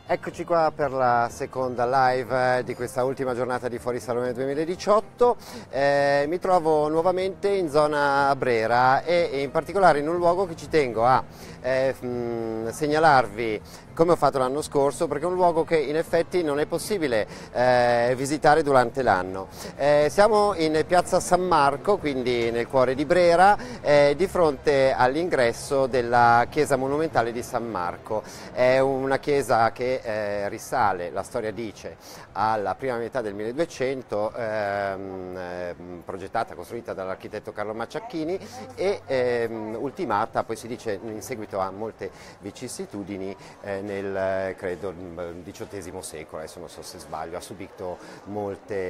Eccoci qua per la seconda live di questa ultima giornata di Fuori Salone 2018. Mi trovo nuovamente in zona Brera e in particolare in un luogo che ci tengo a segnalarvi come ho fatto l'anno scorso, perché è un luogo che in effetti non è possibile visitare durante l'anno. Siamo in piazza San Marco, quindi nel cuore di Brera, di fronte all'ingresso della chiesa monumentale di San Marco. È una chiesa che risale, la storia dice, alla prima metà del 1200, progettata, costruita dall'architetto Carlo Macciacchini e ultimata, poi si dice, in seguito a molte vicissitudini nel, credo, XVIII secolo, adesso non so se sbaglio, ha subito molte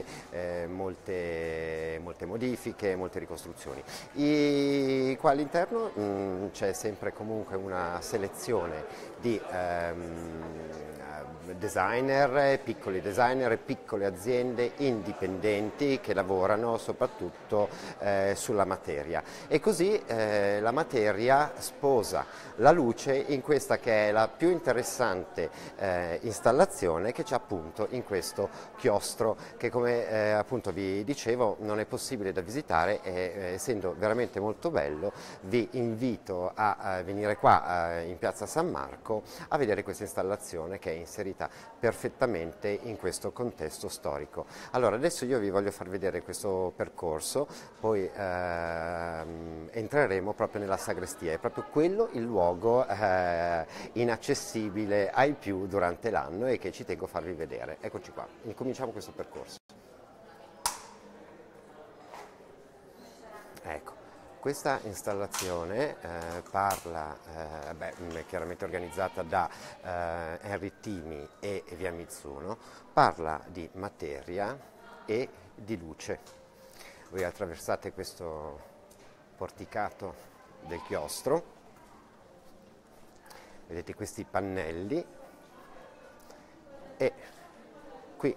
modifiche, molte ricostruzioni. Qua all'interno c'è sempre comunque una selezione di designer e piccole aziende indipendenti che lavorano soprattutto sulla materia, e così la materia sposa la luce in questa che è la più interessante installazione che c'è appunto in questo chiostro, che come appunto vi dicevo non è possibile da visitare, e essendo veramente molto bello vi invito a venire qua in piazza San Marco a vedere questa installazione che è inserita perfettamente in questo contesto storico. Allora adesso io vi voglio far vedere questo percorso, poi entreremo proprio nella sagrestia. È proprio quello il luogo inaccessibile ai più durante l'anno e che ci tengo a farvi vedere. Eccoci qua, incominciamo questo percorso. Ecco. Questa installazione parla, chiaramente organizzata da Henry Timi e Via Mizuno, parla di materia e di luce. Voi attraversate questo porticato del chiostro, vedete questi pannelli e qui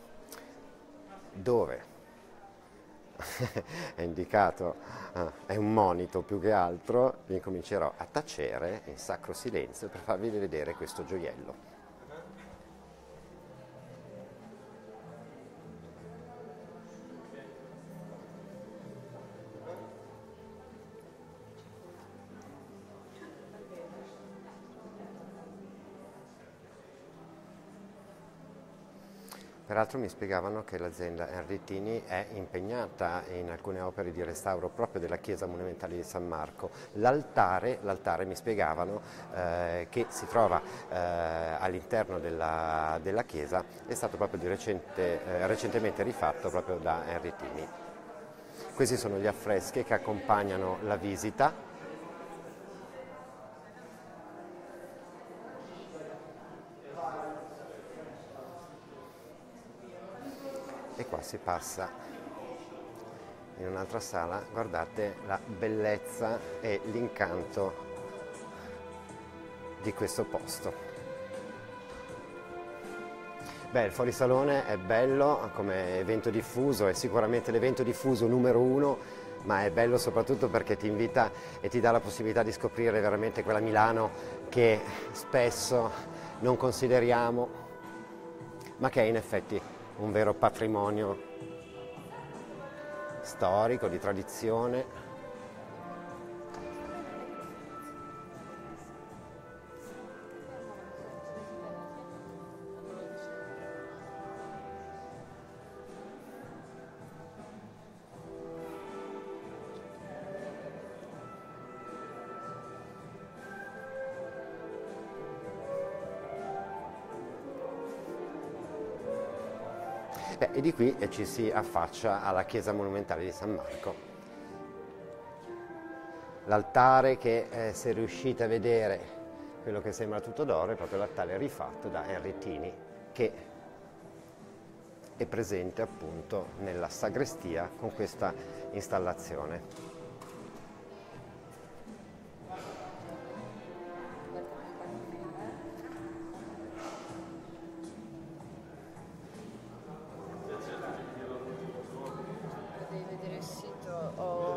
dove è indicato, è un monito più che altro, vi incomincerò a tacere in sacro silenzio per farvi vedere questo gioiello. Peraltro mi spiegavano che l'azienda Henry Timi è impegnata in alcune opere di restauro proprio della chiesa monumentale di San Marco. L'altare mi spiegavano, che si trova all'interno della chiesa, è stato proprio recentemente rifatto proprio da Henry Timi. Questi sono gli affreschi che accompagnano la visita. E qua si passa in un'altra sala, guardate la bellezza e l'incanto di questo posto. Beh, il fuorisalone è bello come evento diffuso, è sicuramente l'evento diffuso numero uno, ma è bello soprattutto perché ti invita e ti dà la possibilità di scoprire veramente quella Milano che spesso non consideriamo, ma che è in effetti un vero patrimonio storico, di tradizione. E di qui ci si affaccia alla chiesa monumentale di San Marco. L'altare che, se riuscite a vedere quello che sembra tutto d'oro, è proprio l'altare rifatto da Henry Timi, che è presente appunto nella sagrestia con questa installazione. Devi vedere il sito o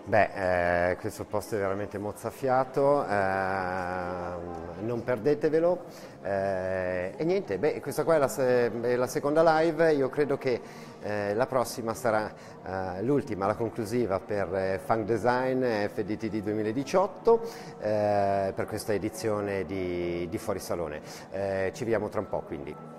Questo posto è veramente mozzafiato, non perdetevelo. E niente, questa qua è la seconda live. Io credo che la prossima sarà l'ultima, la conclusiva per Funk Design FDTD 2018, per questa edizione di Fuori Salone. Ci vediamo tra un po', quindi.